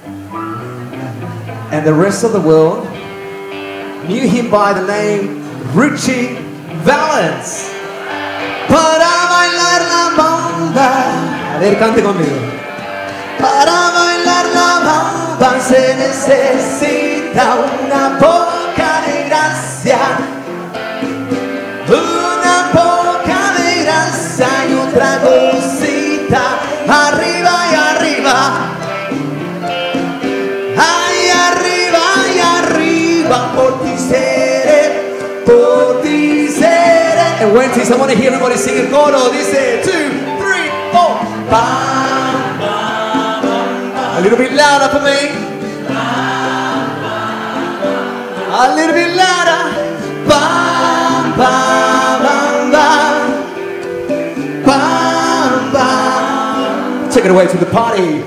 And the rest of the world knew him by the name Ritchie Valens. Para bailar la bamba. A ver, cante conmigo. Para bailar la bamba se necesita una poca de gracia. Una poca de gracia y otra cosita. Arriba y arriba. Ay, arriba y arriba. Por ti seré, por ti seré. And Wenty, I want to hear everybody sing el coro. Dice 2, 3, 4. Bam, bam, bam. A little bit louder for me. A little bit louder. Bam, bam, bam, bam. Bam, bam. Take it away to the party.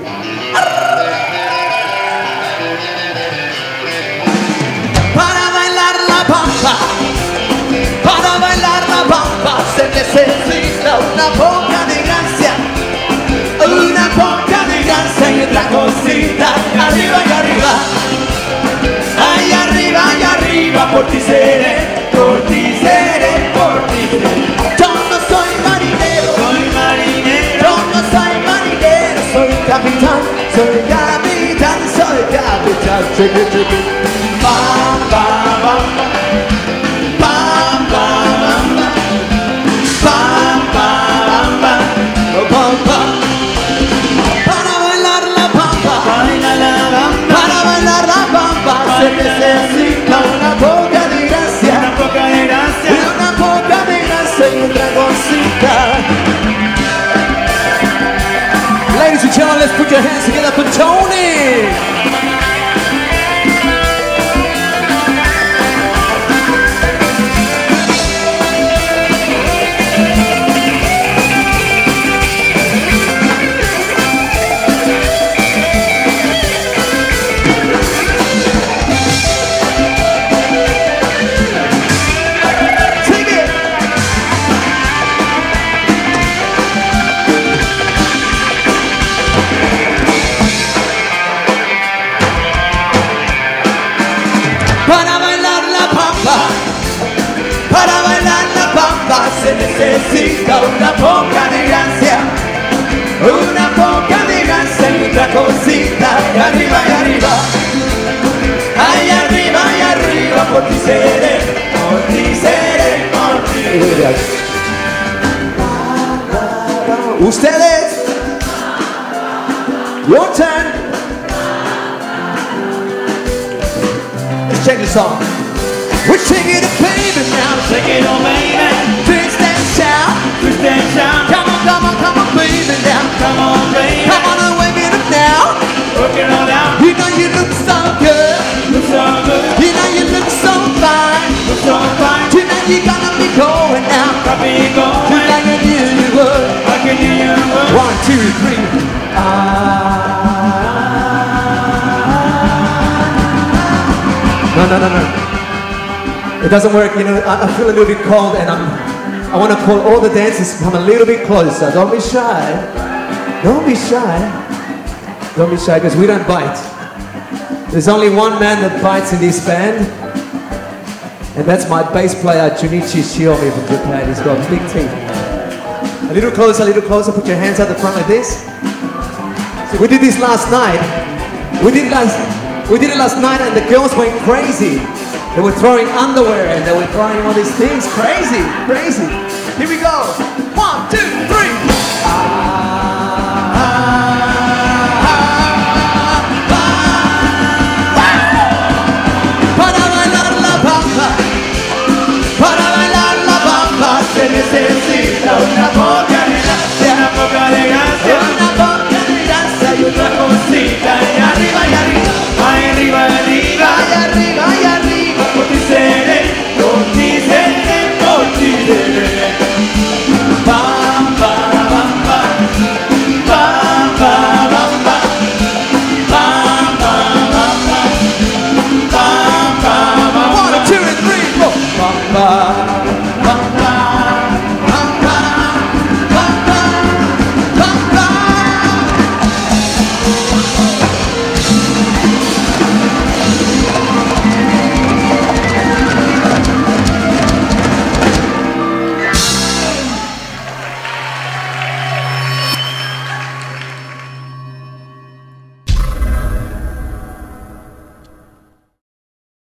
Para bailar la bamba. Para bailar la bamba se necesita una poca de gracia. Una poca de gracia y otra cosita. Arriba y arriba. Ay, arriba y arriba. Por ti seré, por ti seré, por ti seré. Yo no soy marinero, soy marinero. Yo no soy marinero, soy capitán, soy capitán, soy capitán. Check it, check it. Bam, bam, bam, bam. Bam, bam, bam, bam. Bam, bam, bam, bam, bam. Para bailar la bamba, baila la bamba. Para bailar la bamba se necesita una poca de gracia, una poca de gracia, una poca de gracia y otra cosita. Ladies and gentlemen, let's put your hands together for Tony. Se necesita una poca de gracia, una poca de gracia y otra cosita. Y arriba y arriba, ay, arriba y arriba. Por ti seré, por ti seré, por ti seré. Ustedes, your turn. Let's check this song. We're taking it, baby, now. Take it on, baby. Twist and shout. Twist and shout. Come on, come on, come on, baby, now. Come on, baby. Come on and wake it up now. Work it all out. You know you look so good. Look so good. You know you look so fine. Look so fine. Tonight you're gonna be going out. I'll be going. Just like I knew you would. Like I knew you would. 1, 2, 3. No. It doesn't work, you know. I feel a little bit cold, and I want to call all the dancers to come a little bit closer. Don't be shy. Don't be shy. Don't be shy, because we don't bite. There's only one man that bites in this band, and that's my bass player, Junichi Shiomi from Japan. He's got big teeth. A little closer, put your hands out the front like this. So we did this last night. We did it last night, and the girls went crazy. They were throwing underwear and they were throwing all these things. Crazy, crazy. Here we go. 1, 2, 3.